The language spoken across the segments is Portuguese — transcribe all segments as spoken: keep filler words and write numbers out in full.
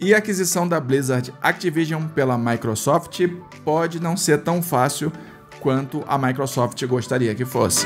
E a aquisição da Blizzard Activision pela Microsoft pode não ser tão fácil quanto a Microsoft gostaria que fosse.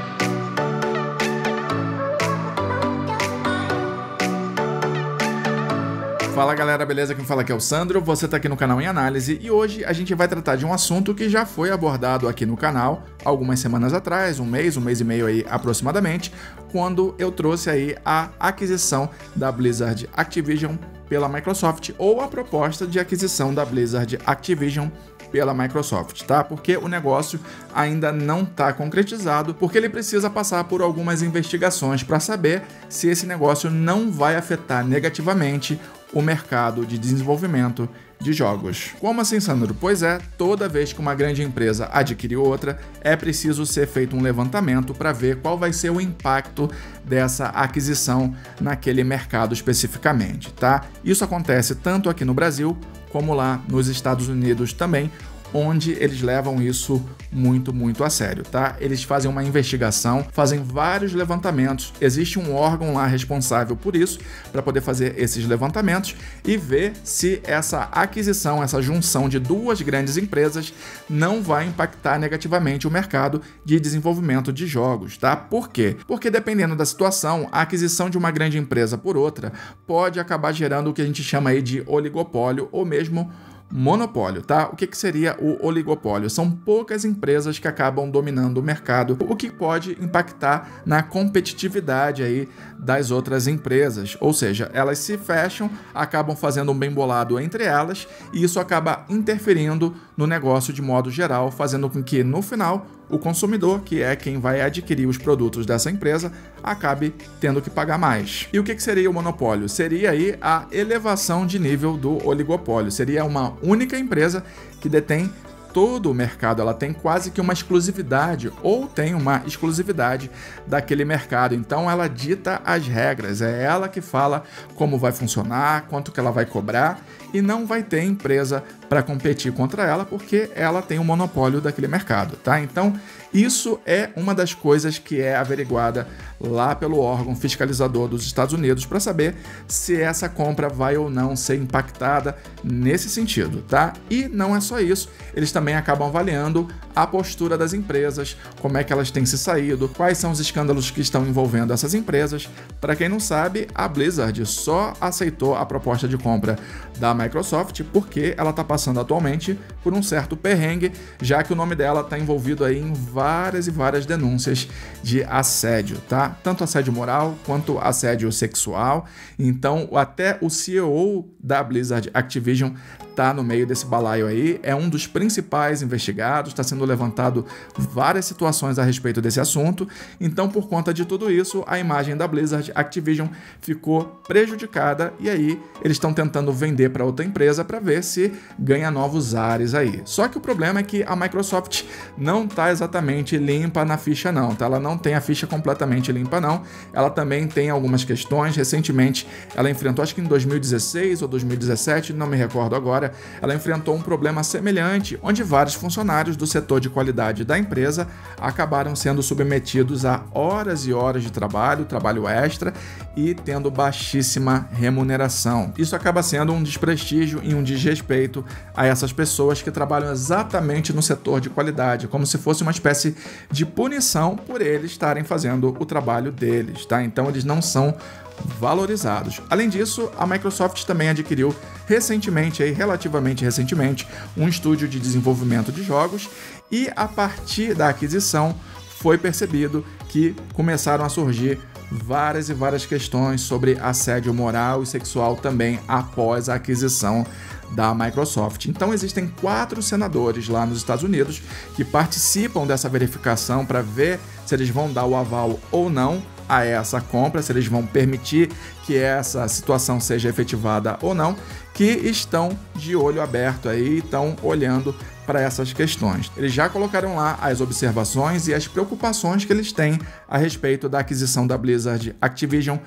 Fala galera, beleza? Quem fala aqui é o Sandro, você tá aqui no canal Em Análise e hoje a gente vai tratar de um assunto que já foi abordado aqui no canal algumas semanas atrás, um mês, um mês e meio aí aproximadamente, quando eu trouxe aí a aquisição da Blizzard Activision pela Microsoft ou a proposta de aquisição da Blizzard Activision pela Microsoft, tá? Porque o negócio ainda não está concretizado, porque ele precisa passar por algumas investigações para saber se esse negócio não vai afetar negativamente o mercado de desenvolvimento de jogos. Como assim, Sandro? Pois é, toda vez que uma grande empresa adquire outra, é preciso ser feito um levantamento para ver qual vai ser o impacto dessa aquisição naquele mercado especificamente, tá? Isso acontece tanto aqui no Brasil como lá nos Estados Unidos também, onde eles levam isso muito, muito a sério, tá? Eles fazem uma investigação, fazem vários levantamentos, existe um órgão lá responsável por isso, para poder fazer esses levantamentos e ver se essa aquisição, essa junção de duas grandes empresas não vai impactar negativamente o mercado de desenvolvimento de jogos, tá? Por quê? Porque dependendo da situação, a aquisição de uma grande empresa por outra pode acabar gerando o que a gente chama aí de oligopólio ou mesmo monopólio, tá? O que que seria o oligopólio? São poucas empresas que acabam dominando o mercado, o que pode impactar na competitividade aí das outras empresas, ou seja, elas se fecham, acabam fazendo um bem bolado entre elas e isso acaba interferindo no negócio de modo geral, fazendo com que no final o consumidor, que é quem vai adquirir os produtos dessa empresa, acabe tendo que pagar mais. E o que que seria o monopólio? Seria aí a elevação de nível do oligopólio. Seria uma única empresa que detém todo o mercado, ela tem quase que uma exclusividade ou tem uma exclusividade daquele mercado, então ela dita as regras, é ela que fala como vai funcionar, quanto que ela vai cobrar e não vai ter empresa para competir contra ela porque ela tem o monopólio daquele mercado, tá? Então isso é uma das coisas que é averiguada lá pelo órgão fiscalizador dos Estados Unidos para saber se essa compra vai ou não ser impactada nesse sentido, tá? E não é só isso, eles também acabam avaliando a postura das empresas, como é que elas têm se saído, quais são os escândalos que estão envolvendo essas empresas. Para quem não sabe, a Blizzard só aceitou a proposta de compra da Microsoft porque ela está passando atualmente por um certo perrengue, já que o nome dela está envolvido aí em várias e várias denúncias de assédio, tá? Tanto assédio moral quanto assédio sexual. Então, até o C E O da Blizzard Activision tá no meio desse balaio aí, é um dos principais investigados, está sendo levantado várias situações a respeito desse assunto. Então, por conta de tudo isso, a imagem da Blizzard Activision ficou prejudicada e aí eles estão tentando vender para outra empresa para ver se ganha novos ares aí. Só que o problema é que a Microsoft não tá exatamente limpa na ficha não, tá? Ela não tem a ficha completamente limpa não, ela também tem algumas questões. Recentemente ela enfrentou, acho que em dois mil e dezesseis ou dois mil e dezessete, não me recordo agora, ela enfrentou um problema semelhante, onde vários funcionários do setor de qualidade da empresa acabaram sendo submetidos a horas e horas de trabalho, trabalho extra e tendo baixíssima remuneração. Isso acaba sendo um desprestígio e um desrespeito a essas pessoas que trabalham exatamente no setor de qualidade, como se fosse uma espécie de punição por eles estarem fazendo o trabalho deles, tá? Então eles não são valorizados. Além disso, a Microsoft também adquiriu recentemente, aí, relativamente recentemente, um estúdio de desenvolvimento de jogos e a partir da aquisição foi percebido que começaram a surgir várias e várias questões sobre assédio moral e sexual também após a aquisição da Microsoft. Então existem quatro senadores lá nos Estados Unidos que participam dessa verificação para ver se eles vão dar o aval ou não a essa compra, se eles vão permitir que essa situação seja efetivada ou não, que estão de olho aberto aí, estão olhando para essas questões. Eles já colocaram lá as observações e as preocupações que eles têm a respeito da aquisição da Blizzard Activision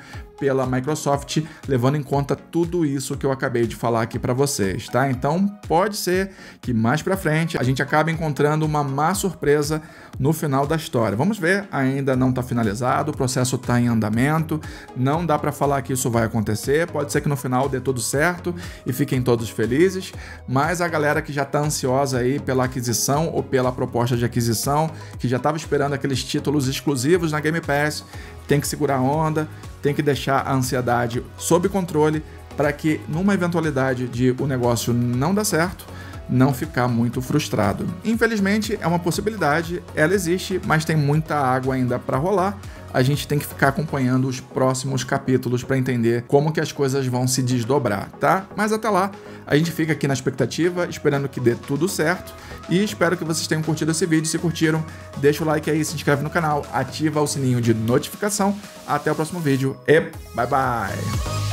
pela Microsoft, levando em conta tudo isso que eu acabei de falar aqui para vocês, tá? Então pode ser que mais para frente a gente acabe encontrando uma má surpresa no final da história. Vamos ver, ainda não está finalizado, o processo está em andamento, não dá para falar que isso vai acontecer, pode ser que no final dê tudo certo e fiquem todos felizes, mas a galera que já está ansiosa aí pela aquisição ou pela proposta de aquisição, que já estava esperando aqueles títulos exclusivos na Game Pass, tem que segurar a onda, tem que deixar a ansiedade sob controle para que numa eventualidade de o negócio não dar certo, não ficar muito frustrado. Infelizmente é uma possibilidade, ela existe, mas tem muita água ainda para rolar. A gente tem que ficar acompanhando os próximos capítulos para entender como que as coisas vão se desdobrar, tá? Mas até lá, a gente fica aqui na expectativa, esperando que dê tudo certo e espero que vocês tenham curtido esse vídeo. Se curtiram, deixa o like aí, se inscreve no canal, ativa o sininho de notificação. Até o próximo vídeo e bye bye!